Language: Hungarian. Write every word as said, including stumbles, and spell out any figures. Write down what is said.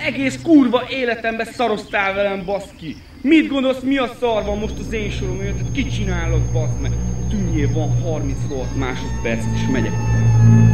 egész kurva életemben szaroztál velem, baszki. Mit gondolsz, mi a szar van most az én sorom, hogy kit csinálod, baszd meg? Tűnjél, van harminc rohadt másodperc, és megyek.